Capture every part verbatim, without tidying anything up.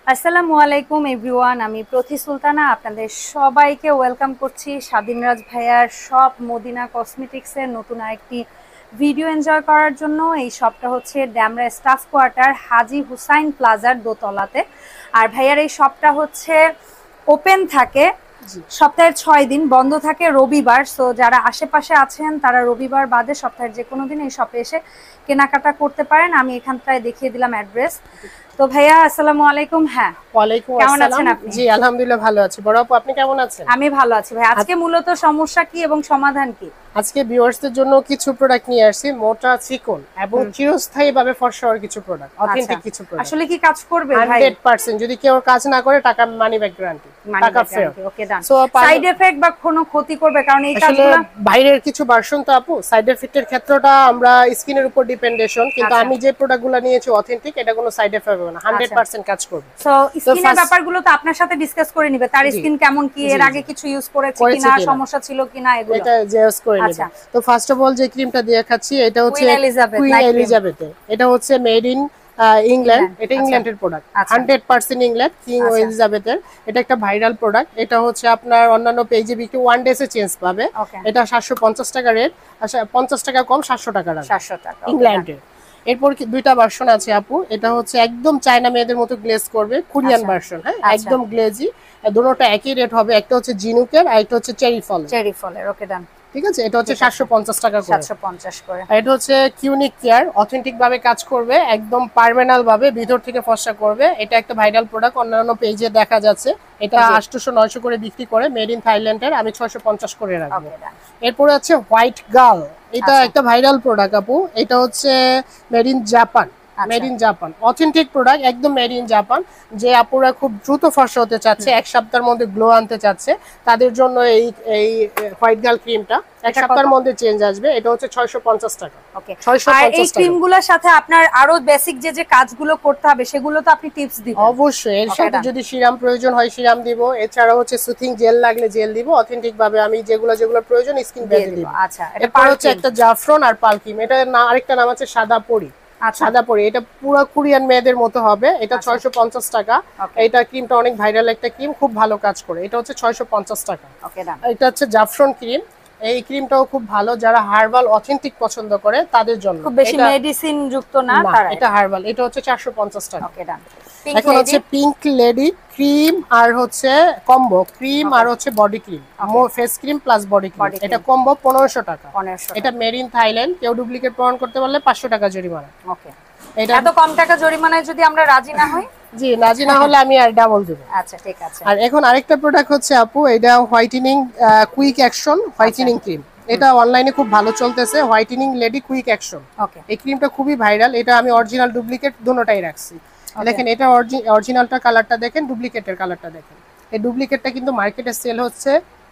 আসসালামু আলাইকুম এভরিওয়ান, আমি প্রতি সুলতানা আপনাদের সবাইকে ওয়েলকাম করছি স্বাধীনরাজ ভাইয়ার শপ মদিনা কসমেটিক্সের নতুন আরেকটি ভিডিও এনজয় করার জন্য। এই শপটা হচ্ছে ড্যামরা স্টাফ কোয়ার্টার হাজি হুসাইন প্লাজার দোতলাতে। আর ভাইয়ার এই শপটা হচ্ছে ওপেন থাকে সপ্তাহের ছয় দিন, বন্ধ থাকে রবিবার। সো যারা আশেপাশে আছেন তারা রবিবার বাদে সপ্তাহের যে কোনো দিন এই শপে এসে কেনাকাটা করতে পারেন। আমি এখানটায় দেখিয়ে দিলাম অ্যাড্রেস। তো ভাইয়া আসসালামু আলাইকুম। হ্যাঁ, ওয়ালাইকুম কেমন আসসালাম। আছেন আপনি? জি আলহামদুলিল্লাহ ভালো আছি। বড় আপু আপনি কেমন আছেন? আমি ভালো আছি ভাই। আজকে মূলত সমস্যা কি এবং সমাধান কি? আজকে ভিউয়ার্সদের জন্য কিছু প্রোডাক্ট নিয়ে আসছি, মোটা চিকন এবং চিরস্থায়ী ভাবে ফর্সা হওয়ার কিছু প্রোডাক্ট, অথেন্টিক কিছু প্রোডাক্ট। আসলে কি কাজ করবে ভাই? একশো পার্সেন্ট যদি কেউ কাজ না করে টাকা মানি ব্যাক গ্যারান্টি, টাকা ফেরত। Okay done. So side effect বা কোনো ক্ষতি করবে? কারণ এই কাজগুলো বাইরের কিছু ভার্সন তো আপু সাইড এফেক্টের ক্ষেত্রটা আমরা স্কিনের উপর ডিপেন্ডেশন, কিন্তু আমি যে প্রোডাক্টগুলো নিয়েছি অথেন্টিক, এটা কোনো সাইড এফেক্ট হবে না, একশো পার্সেন্ট কাজ করবে। সো স্কিনের ব্যাপারগুলো তো আপনার সাথে ডিসকাস করে নিবে, তার স্কিন কেমন, কি এর আগে কিছু ইউজ করেছে কিনা, সমস্যা ছিল কিনা, এগুলো এটা জেস করে নিবে। তো ফার্স্ট অফ অল যে ক্রিমটা দেখাচ্ছি এটা হচ্ছে কুইন এলিজাবেথ। এটা হচ্ছে মেড ইন ইংল্যান্ড, এটা ইংল্যান্ডের প্রোডাক্ট, একশো পার্সেন্ট ইংল্যান্ড, কিং এলিজাবেথের। এটা একটা ভাইরাল প্রোডাক্ট। এটা হচ্ছে আপনার অন্যান্য পেজে বিক্রি ওয়ান ডেসে চেঞ্জ পাবে। এটা সাতশো পঞ্চাশ টাকা রেট, পঞ্চাশ টাকা কম, সাতশো টাকা সাতশো টাকা ইংল্যান্ডের। এরপর দুইটা ভার্সন আছে আপু। এটা হচ্ছে একদম চায়না মেয়েদের মতো গ্লেজ করবে, কোরিয়ান ভার্সন। হ্যাঁ, একদম গ্লেজি, দুটোটা একই রেট হবে। একটা হচ্ছে জিনুকের আর একটা হচ্ছে চেরি ফল, চেরি ফলের। ওকে ডান, ঠিক আছে। এটা হচ্ছে সাতশো পঞ্চাশ টাকা করে, সাতশো পঞ্চাশ করে। এটা হচ্ছে কিউনিক কেয়ার, অথেন্টিক ভাবে কাজ করবে, একদম পার্মানেন্ট ভাবে ভিতর থেকে ফর্সা করবে। এটা একটা ভাইরাল প্রোডাক্ট, অন্যান্য পেজে দেখা যাচ্ছে। এটা আটশো নয়শো করে বিক্রি করে, মেড ইন থাইল্যান্ডের। আমি ছয়শো পঞ্চাশ করে রাখবো। এরপর আছে হোয়াইট গার্ল, এটা একটা ভাইরাল প্রোডাক্ট আপু। এটা হচ্ছে made in Japan, made in Japan, authentic product, একদম মেড ইন জাপান। যে আপুরা খুব দ্রুত ফর্সা হতে চাচ্ছে, এক সপ্তাহের মধ্যে গ্লো আনতে চাচ্ছে, তাদের জন্য এই এই হোয়াইট গার্ল ক্রিমটা এক সপ্তাহের মধ্যে চেঞ্জ আসবে। এটা হচ্ছে ছয়শো পঞ্চাশ টাকা। ওকে, আর এই ক্রিমগুলোর সাথে আপনার আরো বেসিক যে যে কাজগুলো করতে হবে সেগুলো তো আপনি টিপস দিবেন অবশ্যই। এর সাথে যদি সিরাম প্রয়োজন হয় সিরাম দিব, এছাড়া হচ্ছে সুথিং জেল লাগলে জেল দিব, অথেন্টিক ভাবে আমি যেগুলো যেগুলো প্রয়োজন স্কিন বেঁধে দিব। আচ্ছা, এরপর হচ্ছে একটা জাফরান আর পাল ক্রিম, এটা না আরেকটা নাম আছে সাদা পরি। সাদা পরি, এটা পুরো কোরিয়ান মেয়েদের মতো হবে। এটা ছয়শো পঞ্চাশ টাকা। এটা ক্রিমটা অনেক ভাইরাল একটা ক্রিম, খুব ভালো কাজ করে। এটা হচ্ছে ছয়শো পঞ্চাশ টাকা। এটা হচ্ছে জাফরান ক্রিম, এই ক্রিমটাও খুব ভালো, যারা হার্বাল অথেন্টিক পছন্দ করে তাদের জন্য। খুব বেশি মেডিসিন যুক্ত না, এটা হার্বাল। এটা হচ্ছে চারশো পঞ্চাশ টাকা। ওকে ডান। এখন হচ্ছে পিঙ্ক লেডি ক্রিম আর হচ্ছে কম্বো ক্রিম আর হচ্ছে body cream, face cream plus body cream. এটা কম্বো পনেরোশো টাকা। এটা মেড ইন থাইল্যান্ড। কেউ ডুপ্লিকেট প্রমাণ করতে পারলে পাঁচশো টাকা জরিমানা। ওকে, এটা এত কম টাকা জরিমানায় যদি আমরা রাজি না হই? জি, রাজি না হলে আমি আর ডাবল দেব। আচ্ছা ঠিক আছে। আর এখন আরেকটা প্রোডাক্ট হচ্ছে আপু, এটা whitening quick action whitening cream. এটা অনলাইনে খুব ভালো চলতেছে, whitening lady quick action. Okay, এই ক্রিমটা খুবই ভাইরাল। এটা আমি অরিজিনাল ডুপ্লিকেট দুটোটাই রাখছি। দেখেন, এটা অরিজিনালটা কালারটা দেখেন, ডুপ্লিকেটের কালারটা দেখেন। এই ডুপ্লিকেটটা কিন্তু মার্কেটে সেল হচ্ছে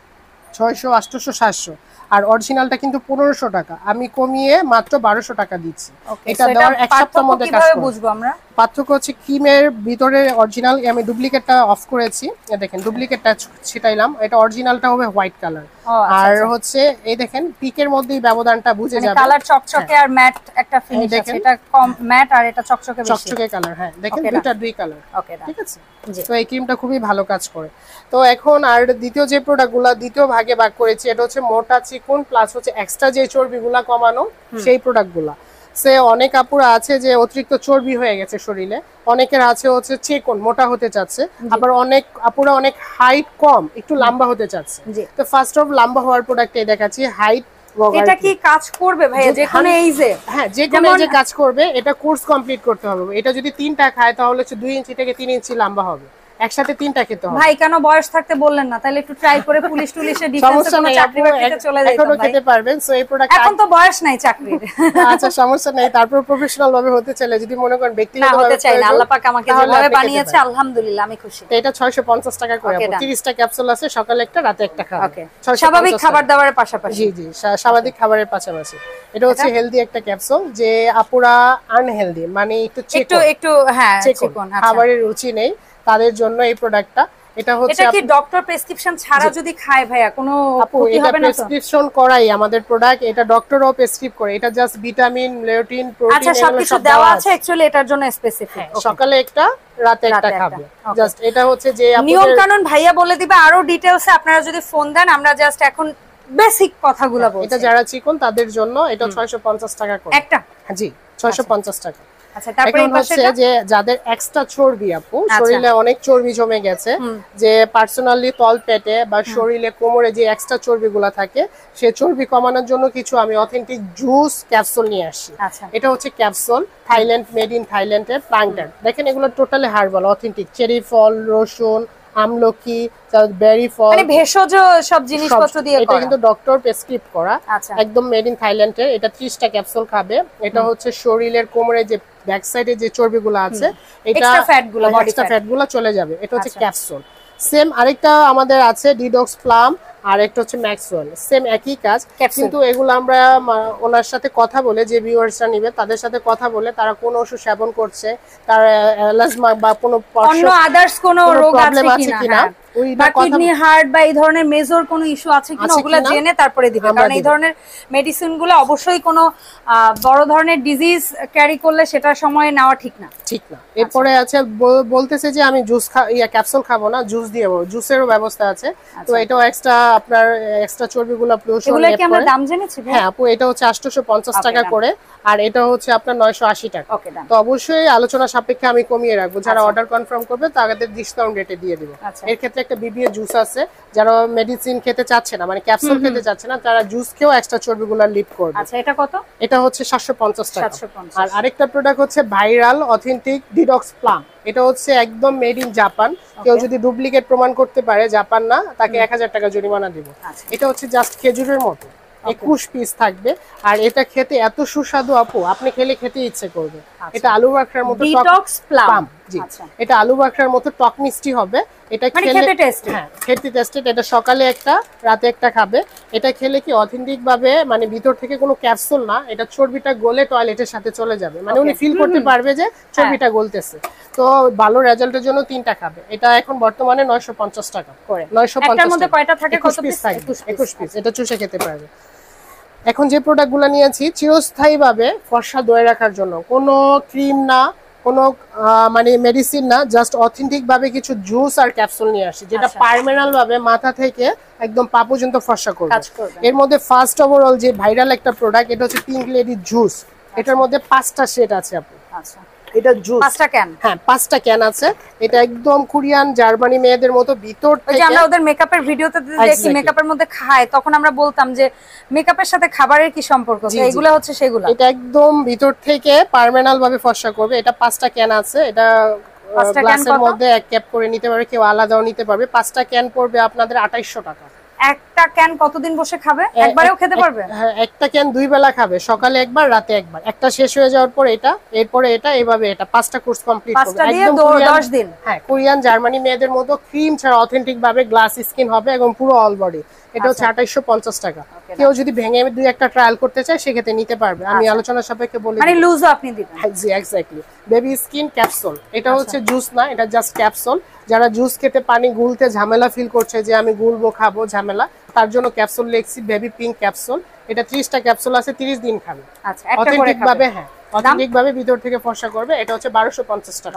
ছয়শো, আটশো, সাতশো, আর অরিজিনালটা কিন্তু পনেরোশো টাকা। আমি কমিয়ে মাত্র বারোশো টাকা দিচ্ছি। এটা দেওয়ার এক সপ্তাহের মধ্যে কাজ করবে। বুঝবো আমরা পার্থক্য হচ্ছে ক্রিমের ভিতরে অরিজিনাল, আমি ডুপ্লিকেটটা অফ করেছি। দেখেন, ডুপ্লিকেটটা ছিটাইলাম, এটা অরিজিনালটা হবে হোয়াইট কালার। আর হচ্ছে এই দেখেন পিকের মধ্যেই ব্যবধানটা বুঝে যাবে। কালার চকচকে আর ম্যাট একটা ফিনিশ আছে, এটা কম ম্যাট আর এটা চকচকে বেশি, চকচকে কালার। হ্যাঁ দেখেন, দুটো দুই কালার। ওকে, ঠিক আছে। তো এই ক্রিমটা খুবই ভালো কাজ করে। তো এখন আর দ্বিতীয় যে প্রোডাক্টগুলো দ্বিতীয় ভাগে ভাগ করেছি, এটা হচ্ছে মোটা চিকন প্লাস হচ্ছে এক্সট্রা যে চর্বিগুলা কমানো সেই প্রোডাক্টগুলা। সে অনেক আপুরা আছে যে অতিরিক্ত চর্বি হয়ে গেছে শরীরে, অনেকের আছে হচ্ছে চিকন মোটা হতে চাচ্ছে, আবার অনেক আপুরা অনেক হাইট কম একটু লম্বা হতে চাচ্ছে। তো ফার্স্ট অফ লম্বা হওয়ার প্রোডাক্টে দেখাচ্ছি হাইট। এটা কি কাজ করবে ভাইয়া যে কোনো এইজে? হ্যাঁ, যে কোনো এইজে কাজ করবে। এটা কোর্স কমপ্লিট করতে হবে। এটা যদি তিনটা খায় তাহলে হচ্ছে দুই ইঞ্চি থেকে তিন ইঞ্চি লম্বা হবে। একসাথে তিনটা খেতে হবে। ভাই কেন বয়স থাকতে বললেন না? তাহলে একটু ট্রাই করে পুলিশ টুলিশে ডিফেন্সে কোনো চাকরি বাকরিতে চলে যাইতাম। এখনো খেতে পারবেন। সো এই প্রোডাক্ট এখন তো বয়স নাই চাকরির। আচ্ছা, সমস্যা নাই। তারপর প্রফেশনাল ভাবে হতে চাইলে, যদি মনে করেন ব্যক্তিগত ভাবে হতে চাই না, আল্লাহ পাক আমাকে যেভাবে বানিয়েছে আলহামদুলিল্লাহ আমি খুশি। এটা ছয়শো পঞ্চাশ টাকা করে। তিরিশটা ক্যাপসুল আছে, সকালে একটা রাতে একটা খাবেন। ওকে, স্বাভাবিক খাবার দাবারের পাশাপাশি। জি জি, স্বাভাবিক খাবারের পাশাপাশি। এটা হচ্ছে হেলদি একটা ক্যাপসুল। যে আপুরা আনহেলদি, মানে একটু একটু একটু হ্যাঁ চিকন, খাবারের রুচি নেই, তাদের জন্য এই প্রোডাক্টটা। এটা হচ্ছে এটা কি ডক্টর প্রেসক্রিপশন ছাড়া যদি খায় ভাইয়া কোনো ক্ষতি হবে না তো? প্রেসক্রিপশন করাই আমাদের প্রোডাক্ট, এটা ডক্টরও প্রেসক্রাইব করে। এটা জাস্ট ভিটামিন, লিওটিন, প্রোটিন আচ্ছা সবকিছু দেওয়া আছে অ্যাকচুয়ালি এটার জন্য স্পেসিফিক। সকালে একটা রাতে একটা খাবে। জাস্ট এটা হচ্ছে যে নিয়ম কানুন ভাইয়া বলে দিবে আরো ডিটেইলসে, আপনারা যদি ফোন দেন আমরা জাস্ট এখন বেসিক কথাগুলো বলছি। এটা যারা চিকন তাদের জন্য এটা ছয়শো পঞ্চাশ টাকা করে একটা। জি ছয়শো পঞ্চাশ টাকা। আচ্ছা তারপরে এই পাশে যে যাদের এক্সট্রা চর্বি আপু, শরীরে অনেক চর্বি জমে গেছে, যে পার্সোনালি তল পেটে বা শরীরে কোমরে যে এক্সট্রা চর্বিগুলো থাকে সেই চর্বি কমানোর জন্য কিছু আমি অথেন্টিক জুস ক্যাপসুল নিয়ে আসি। এটা হচ্ছে ক্যাপসুল, থাইল্যান্ড, মেড ইন থাইল্যান্ডের প্লান্টার। দেখেন এগুলো টোটালি হার্বাল, অথেন্টিক। চেরি ফল, রসুন, আমলকি, বেরি ফল, মানে ভেষজ সব জিনিসপত্র দিয়ে করা। এটা কিন্তু ডক্টর প্রেসক্রাইব করা, একদম মেড ইন থাইল্যান্ডের। এটা ত্রিশটা ক্যাপসুল খাবে। এটা হচ্ছে শরীরের কোমরে যে ব্যাক সাইডে যে চর্বিগুলো আছে এটা এক্সট্রা ফ্যাটগুলো, বডি ফ্যাটগুলো চলে যাবে। এটা হচ্ছে ক্যাপসুল। সেম আরেকটা আমাদের আছে ডিডক্স প্লাম, আর একটা হচ্ছে ম্যাক্সওয়েল, সেম একই কাজ, কিন্তু এগুলো আমরা ওনার সাথে কথা বলে, যে ভিউয়ার্সরা নিবে তাদের সাথে কথা বলে তারা কোন ওষুধ সেবন করছে, তার অ্যালার্জি বা কোনো অন্য আদার্স কোনো রোগ আছে কিনা, বা কিডনি, হার্ট বা এই ধরনের মেজর কোনো ইস্যু আছে কিনা ওগুলো জেনে তারপরে দিবে। কারণ এই ধরনের মেডিসিনগুলো অবশ্যই কোনো বড় ধরনের ডিজিজ ক্যারি করলে সেটা সময় নেওয়া ঠিক না ঠিক না এরপরে আছে বলতেছে যে আমি জুস ইয়া ক্যাপসুল খাবো না, জুস দিয়ে দেব, জুসেরও ব্যবস্থা আছে। তো এটাও এক্সট্রা আপনার এক্সট্রা চর্বিগুলো প্লুশন এগুলো কি আমরা দাম জেনেছি? হ্যাঁ আপু, এটা হচ্ছে আটশো পঞ্চাশ টাকা করে, আর এটা হচ্ছে আপনার নয়শো আশি টাকা। তো অবশ্যই আলোচনা সাপেক্ষে আমি কমিয়ে রাখবো, যারা অর্ডার কনফার্ম করবে তাদের ডিসকাউন্ট রেটে দিয়ে দেব। এর ক্ষেত্রে একটা বিবিএ জুস আছে, যারা মেডিসিন খেতে চাচ্ছে না, মানে ক্যাপসুল খেতে চাচ্ছে না, তারা জুস খেয়েও এক্সট্রা চর্বিগুলো লিপ করবে। আচ্ছা এটা কত? এটা হচ্ছে সাতশো পঞ্চাশ টাকা। আর আরেকটা প্রোডাক্ট হচ্ছে ভাইরাল অথেন্টিক ডিডক্স প্লাম, এটা হচ্ছে একদম মেড ইন জাপান। কেউ যদি ডুপ্লিকেট প্রমাণ করতে পারে জাপান না, তাকে এক হাজার টাকা জরিমানা দিব। এটা হচ্ছে জাস্ট খেজুরের মতো, একুশ পিস থাকবে, আর এটা খেতে এত সুস্বাদু আপু, আপনি খেলে খেতে ইচ্ছে করবে। এটা আলু বাখরার মতো ডিটক্স প্লাম, জি এটা আলু বাখরার মতো টক মিষ্টি হবে। এটা খেলে হ্যাঁ খেতে টেস্টেড। এটা সকালে একটা, রাতে একটা খাবে। এটা খেলে কি অথেন্টিক ভাবে, মানে ভিতর থেকে কোনো ক্যাপসুল না, এটা চর্বিটা গলে টয়লেটের সাথে চলে যাবে, মানে উনি ফিল করতে পারবে যে চর্বিটা গলতেছে। তো ভালো রেজাল্টের জন্য তিনটা খাবে। এটা এখন বর্তমানে নয়শো পঞ্চাশ টাকা করে। নয়শো পঞ্চাশ এর মধ্যে কয়টা থাকে? কত পিস থাকে? একুশ পিস। এটা চুষে খেতে পারবে। এখন যে প্রোডাক্টগুলো নিয়েছি চিরস্থায়ী ভাবে ফর্সা ধরে রাখার জন্য, কোনো ক্রিম না, কোনো মানে মেডিসিন না, জাস্ট অথেন্টিক ভাবে কিছু জুস আর ক্যাপসুল নিয়ে আসি, যেটা পার্মানেন্ট ভাবে মাথা থেকে একদম পা পর্যন্ত ফর্সা করবে। এর মধ্যে ফার্স্ট ওভারঅল যে ভাইরাল একটা প্রোডাক্ট, এটা হচ্ছে পিঙ্ক লেডি জুস। এটার মধ্যে পাঁচটা শেড আছে আপু। আচ্ছা এটা জুস পাঁচটা ক্যান, হ্যাঁ পাঁচটা ক্যান আছে। এটা একদম কোরিয়ান জার্মানি মেয়েদের মতো ভিতর থেকে, আমরা ওদের মেকআপের ভিডিওতে দেখি মেকআপের মধ্যে খায়, তখন আমরা বলতাম যে মেকআপের সাথে খাবারের কি সম্পর্ক, এগুলো হচ্ছে সেগুলো। এটা একদম ভিতর থেকে পার্মানেন্ট ভাবে ফর্সা করবে। এটা পাঁচটা ক্যান আছে। এটা গ্লাসের মধ্যে এক ক্যাপ করে নিতে পারবে, কেউ আলাদাও নিতে পারবে। পাঁচটা ক্যান পড়বে আপনাদের আঠাইশশো টাকা। একটা ক্যান কতদিন বসে খাবে? একবারেও খেতে পারবে? হ্যাঁ একটা ক্যান দুই বেলা খাবে, সকালে একবার, রাতে একবার। একটা শেষ হয়ে যাওয়ার পর এটা, এরপরে এটা, এইভাবে এটা পাঁচটা কোর্স কমপ্লিট করবে। পাঁচটা দিয়ে দশ দিন। হ্যাঁ কোরিয়ান জার্মানি মেয়েদের মতো ক্রিম ছাড়া অথেন্টিক ভাবে গ্লাস স্কিন হবে এবং পুরো অল বডি। এটা হচ্ছে আঠাইশশো পঞ্চাশ টাকা। কেউ যদি ভেঙে দুই একটা ট্রায়াল করতে চায় সেক্ষেত্রে নিতে পারবে, আমি আলোচনা সাপেক্ষে বলে দিই। মানে লুজও আপনি দিবেন? জি এক্স্যাক্টলি। বেবি স্কিন ক্যাপসুল, এটা হচ্ছে জুস না, এটা জাস্ট ক্যাপসুল। যারা জুস খেতে পানি গুলতে ঝামেলা ফিল করছে, যে আমি গুলবো খাবো ঝামেলা, তার জন্য capsule Lexi baby pink capsule. এটা ত্রিশটা ক্যাপসুল আছে, তিরিশ দিন খাবে অথেন্টিক ভাবে। হ্যাঁ অথেন্টিক ভাবে ভিতর থেকে ফর্সা করবে। এটা হচ্ছে বারোশো পঞ্চাশ টাকা।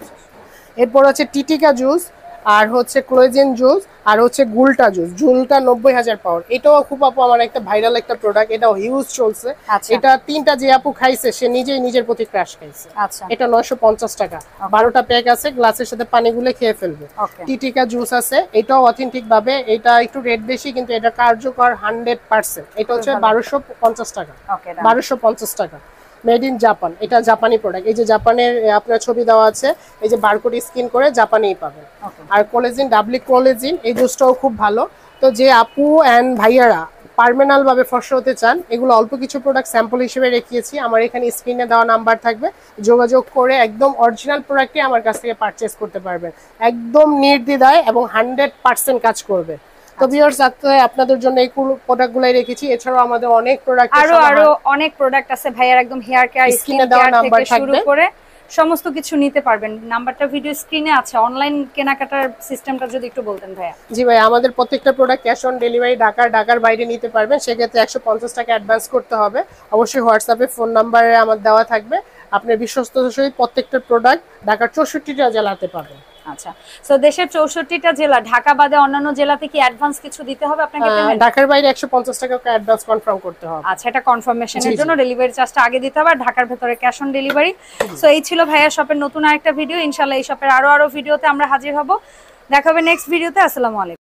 এরপর হচ্ছে টিটিকা জুস, আর হচ্ছে ক্লোজিন জুস, আর হচ্ছে গুলটা জুস। জুলটা নব্বই হাজার পাওয়ার। এটাও খুব আপু আমার একটা ভাইরাল একটা প্রোডাক্ট, এটাও হিউজ চলছে। এটা তিনটা যে আপু খাইছে সে নিজেই নিজের প্রতি ক্রাশ খাইছে। এটা নয়শো পঞ্চাশ টাকা। বারোটা প্যাক আছে, গ্লাসের সাথে পানি গুলে খেয়ে ফেলবে। টিটিকা জুস আছে, এটাও অথেন্টিক ভাবে। এটা একটু রেট বেশি কিন্তু এটা কার্যকর হান্ড্রেড পার্সেন্ট। এটা হচ্ছে বারোশো পঞ্চাশ টাকা। বারোশো পঞ্চাশ টাকা মেড ইন জাপান। এটা জাপানি প্রোডাক্ট। এই যে জাপানের আপনার ছবি দেওয়া আছে, এই যে বারকোড স্ক্যান করে জাপানেই পাবেন। আর কোলেজিন, ডাবলি কোলেজিন, এই জুসটাও খুব ভালো। তো যে আপু এন্ড ভাইয়ারা পার্মানেন্ট ভাবে ফর্সা হতে চান, এগুলো অল্প কিছু প্রোডাক্ট স্যাম্পল হিসেবে রেখেছি। আমার এখানে স্ক্রিনে দেওয়া নাম্বার থাকবে, যোগাযোগ করে একদম অরিজিনাল প্রোডাক্টই আমার কাছ থেকে পারচেজ করতে পারবেন, একদম নির্দ্বিধায় এবং হান্ড্রেড পার্সেন্ট কাজ করবে। তো ভিউয়ার্স আপনাদের জন্য এই প্রোডাক্টগুলাই রেখেছি। এছাড়াও আমাদের অনেক প্রোডাক্ট, আরো আরো অনেক প্রোডাক্ট আছে ভাইয়ার, একদম হেয়ার কেয়ার, স্কিন কেয়ার থেকে শুরু করে সমস্ত কিছু নিতে পারবেন। নাম্বারটা ভিডিও স্ক্রিনে আছে। অনলাইন কেনাকাটার সিস্টেমটা যদি একটু বলতেন ভাইয়া। জি ভাই, আমাদের প্রত্যেকটা প্রোডাক্ট ক্যাশ অন ডেলিভারি, ঢাকার ঢাকার বাইরে নিতে পারবেন, সেক্ষেত্রে একশো পঞ্চাশ টাকা অ্যাডভান্স করতে হবে। অবশ্যই হোয়াটসঅ্যাপে ফোন নাম্বারে আমার দেওয়া থাকবে। আপনি বিশ্বস্ততার সহিত প্রত্যেকটা প্রোডাক্ট ঢাকার চৌষট্টিটা জেলাতে পাবেন। আচ্ছা, সো দেশের চৌষট্টিটা জেলা, ঢাকা বাদে অন্যান্য জেলাতে কি অ্যাডভান্স কিছু দিতে হবে আপনাকে পেমেন্ট? ঢাকার বাইরে একশো পঞ্চাশ টাকা অ্যাডভান্স কনফার্ম করতে হবে। আচ্ছা, এটা কনফার্মেশনের জন্য ডেলিভারি চার্জটা আগে দিতে হবে, আর ঢাকার ভেতরে ক্যাশ অন ডেলিভারি। সো এই ছিল ভাইয়া শপের নতুন আরেকটা ভিডিও। ইনশাআল্লাহ এই শপের আরো আরো ভিডিওতে আমরা হাজির হব। দেখা হবে নেক্সট ভিডিওতে। আসসালামু আলাইকুম।